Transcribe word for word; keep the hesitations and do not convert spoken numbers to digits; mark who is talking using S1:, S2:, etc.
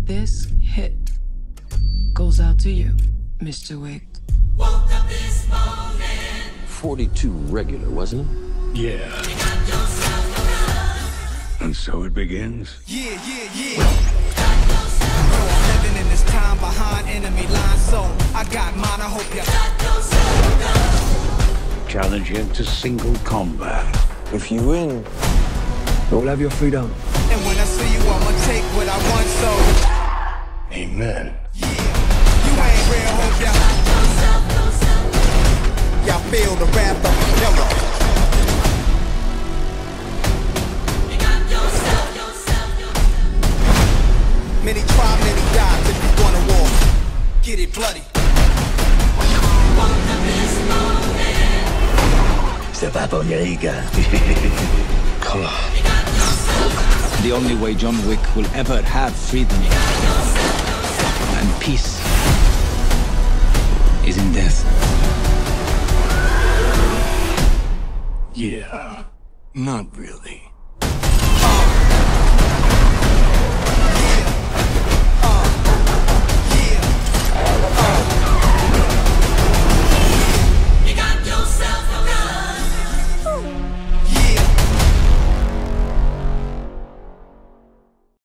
S1: This hit goes out to you, Mister Wick.
S2: Woke up this morning.
S3: forty-two regular, wasn't it?
S4: Yeah. And so it begins.
S5: Yeah, yeah, yeah. Yo, I'm living in this time behind enemy lines, so I got mine. I hope you
S4: Challenge you to single combat.
S6: If you win, you'll have your freedom.
S5: And when I see you, I'ma take what I want, so
S4: Amen.
S5: yeah. You ain't real, hope ya. Y'all feel the wrath of Yellow. Many try, many die, if you wanna war. Get it bloody.
S6: Step up on your ego. Come on.
S7: The only way John Wick will ever have freedom and peace is in death.
S4: Yeah. Not really.